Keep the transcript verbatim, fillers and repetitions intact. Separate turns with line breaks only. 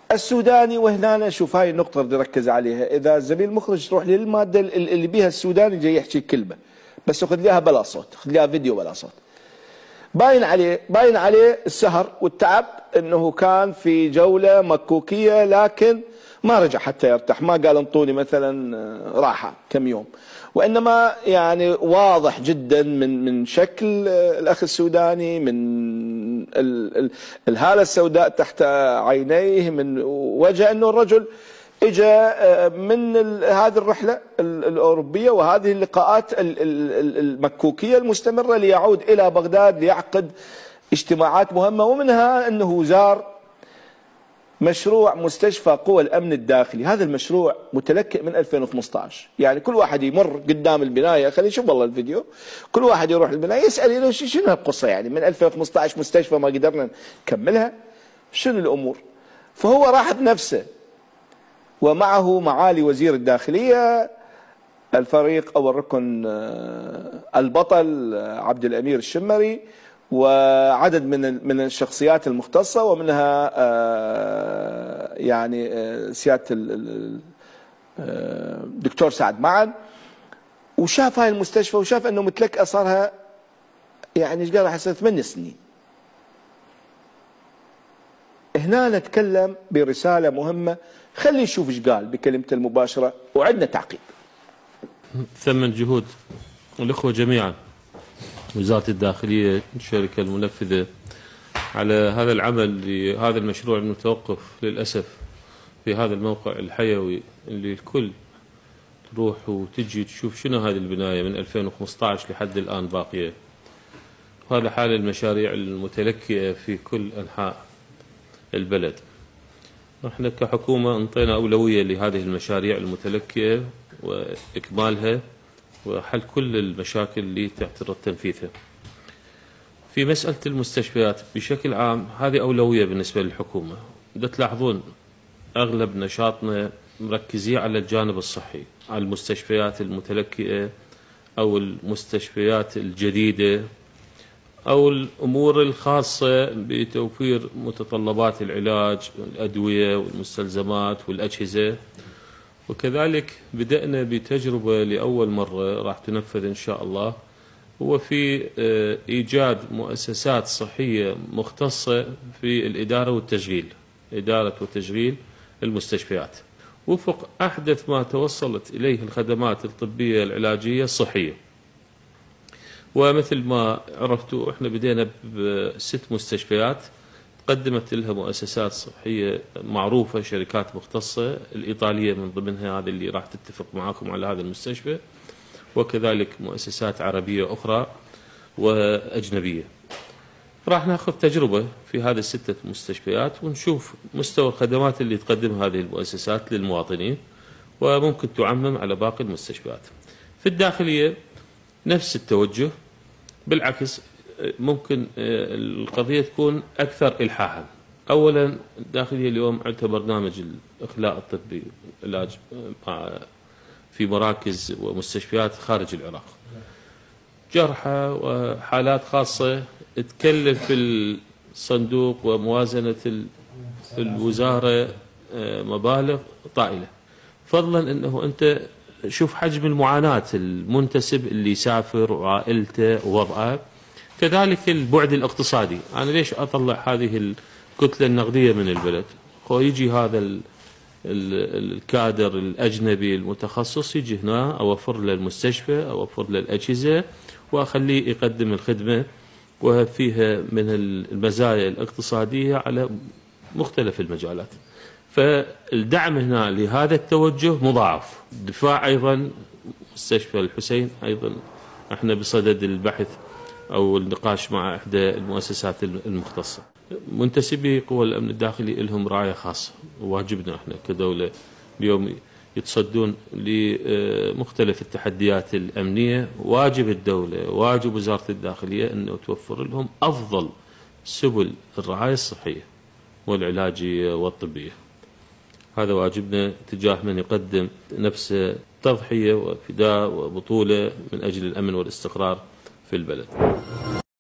السوداني. وهنا شوف هاي النقطة بدي أركز عليها. إذا الزميل المخرج تروح للمادة اللي بيها السوداني جاي يحكي كلمة بس خذ لها بلا صوت، خذ لها فيديو بلا صوت. باين عليه باين عليه السهر والتعب، انه كان في جولة مكوكية لكن ما رجع حتى يرتاح، ما قال انطوني مثلا راحة كم يوم، وانما يعني واضح جدا من من شكل الاخ السوداني، من الهالة السوداء تحت عينيه، من وجه انه الرجل اجى من هذه الرحلة الأوروبية وهذه اللقاءات المكوكية المستمرة ليعود إلى بغداد ليعقد اجتماعات مهمة، ومنها أنه زار مشروع مستشفى قوى الأمن الداخلي. هذا المشروع متلكئ من ألفين وخمسة عشر، يعني كل واحد يمر قدام البناية، خلينا نشوف والله الفيديو، كل واحد يروح البناية يسأل شنو القصة، يعني من ألفين وخمسة عشر مستشفى ما قدرنا نكملها، شنو الأمور؟ فهو راح بنفسه ومعه معالي وزير الداخلية، الفريق أو الركن البطل عبد الأمير الشمري، وعدد من من الشخصيات المختصة، ومنها يعني سيادة الدكتور سعد معن. وشاف هاي المستشفى وشاف أنه متلكأ صارها يعني ايش قال راح يصير ثمان سنين. هنا نتكلم برسالة مهمة، خلي نشوف ايش قال بكلمته المباشرة وعندنا تعقيب.
ثمن جهود الأخوة جميعا، وزارة الداخلية، الشركة المنفذة، على هذا العمل لهذا المشروع المتوقف للأسف في هذا الموقع الحيوي اللي الكل تروح وتجي تشوف شنو هذه البناية من ألفين وخمسة عشر لحد الآن باقية. وهذا حال المشاريع المتلكئة في كل أنحاء البلد. نحن كحكومة انطينا أولوية لهذه المشاريع المتلكئة وإكمالها وحل كل المشاكل اللي تحت تنفيذها. في مسألة المستشفيات بشكل عام هذه أولوية بالنسبة للحكومة. دا تلاحظون أغلب نشاطنا مركزين على الجانب الصحي، على المستشفيات المتلكئة أو المستشفيات الجديدة أو الأمور الخاصة بتوفير متطلبات العلاج والأدوية والمستلزمات والأجهزة. وكذلك بدأنا بتجربة لأول مرة راح تنفذ إن شاء الله، هو في إيجاد مؤسسات صحية مختصة في الإدارة والتشغيل، إدارة وتشغيل المستشفيات وفق أحدث ما توصلت إليه الخدمات الطبية العلاجية الصحية. ومثل ما عرفتوا احنا بدينا بست مستشفيات قدمت لها مؤسسات صحية معروفة، شركات مختصة، الإيطالية من ضمنها هذه اللي راح تتفق معاكم على هذا المستشفى، وكذلك مؤسسات عربية أخرى وأجنبية. راح ناخذ تجربة في هذه الستة مستشفيات ونشوف مستوى الخدمات اللي تقدمها هذه المؤسسات للمواطنين، وممكن تعمم على باقي المستشفيات. في الداخلية نفس التوجه، بالعكس ممكن القضية تكون أكثر إلحاحا. أولا الداخلية اليوم عندها برنامج الإخلاء الطبي، العلاج في مراكز ومستشفيات خارج العراق، جرحى وحالات خاصة تكلف الصندوق وموازنة الوزارة مبالغ طائلة، فضلا أنه أنت شوف حجم المعاناة المنتسب اللي يسافر وعائلته ووضعه، كذلك البعد الاقتصادي. أنا ليش أطلع هذه الكتلة النقدية من البلد؟ هو يجي هذا الكادر الأجنبي المتخصص يجي هنا، أوفر له المستشفى، أوفر له الأجهزة، وأخليه يقدم الخدمة وفيها من المزايا الاقتصادية على مختلف المجالات. فالدعم هنا لهذا التوجه مضاعف. دفاع أيضا مستشفى الحسين، أيضا احنا بصدد البحث أو النقاش مع إحدى المؤسسات المختصة. منتسبي قوى الأمن الداخلي لهم رعاية خاصة، وواجبنا احنا كدولة اليوم يتصدون لمختلف التحديات الأمنية. واجب الدولة، واجب وزارة الداخلية أنه توفر لهم أفضل سبل الرعاية الصحية والعلاجية والطبية. هذا واجبنا تجاه من يقدم نفسه تضحية وفداء وبطولة من أجل الأمن والاستقرار في البلد.